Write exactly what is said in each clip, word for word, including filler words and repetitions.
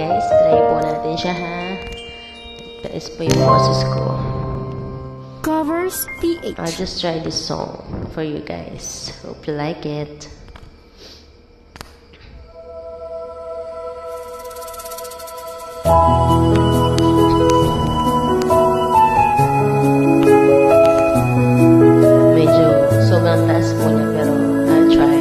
guys, try po natin siya ha. Ito po yung boses ko. Covers P H. I'll just try this song for you guys. Hope you like it. Medyo sobrang taas muna pero I'll try.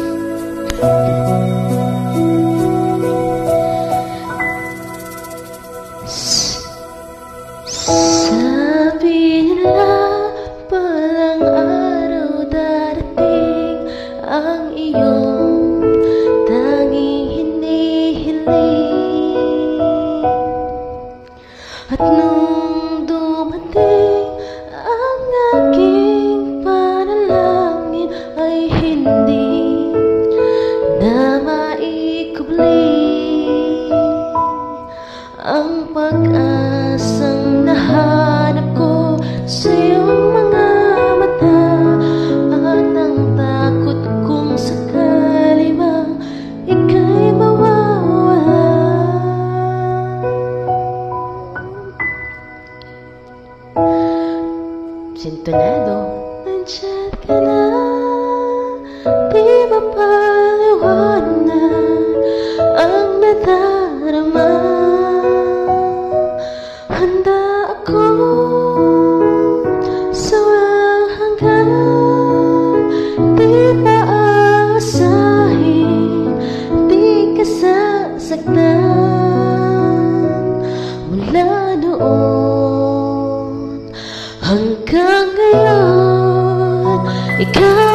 Sabi nila palang araw darating ang iyong tanging hinihiling. At nung dumating ang aking panalangin ay hindi na maikubli ang pag-asang nahanap ko sa iyong mga mata at ang takot kong sakali bang ika'y mawawala. Sintonado, nandiyan ka na, di ba paliwanag ang nadarama? Handa ako sa walang hanggan, di pa aasahin, di ka sasaktan. Mula noon hanggang ngayon, ikaw